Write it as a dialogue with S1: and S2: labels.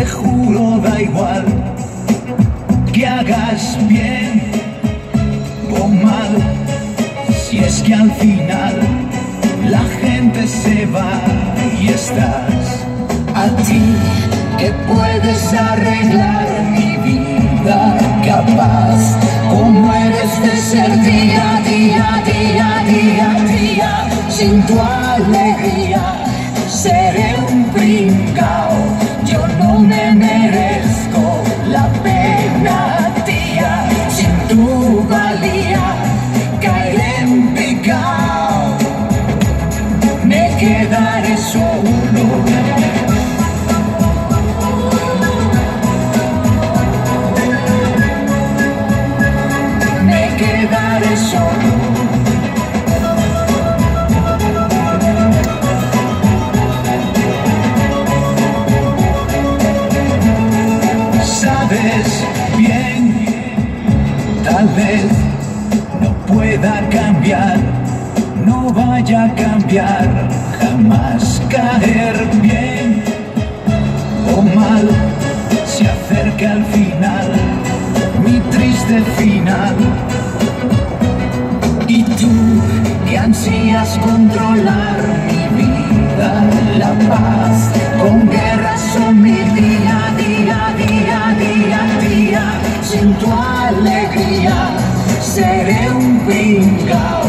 S1: juro da igual que hagas bien o mal, si es que al final la gente se va y estás a ti, que puedes arreglar mi vida, capaz como eres de ser día, día, día, día, día. Sin tu alegría seré un pringao, yo no me merezco la pena, tía. Sin tu valía caeré en picao, me quedaré solo. Me quedaré solo. Sabes bien, tal vez no pueda cambiar, no vaya a cambiar, jamás caer bien o mal. Se acerca al final, mi triste final. Y tú que ansías controlar mi vida, la paz con guerras son mi día, día, día, día, día. Sin tu alegría seré un pringao,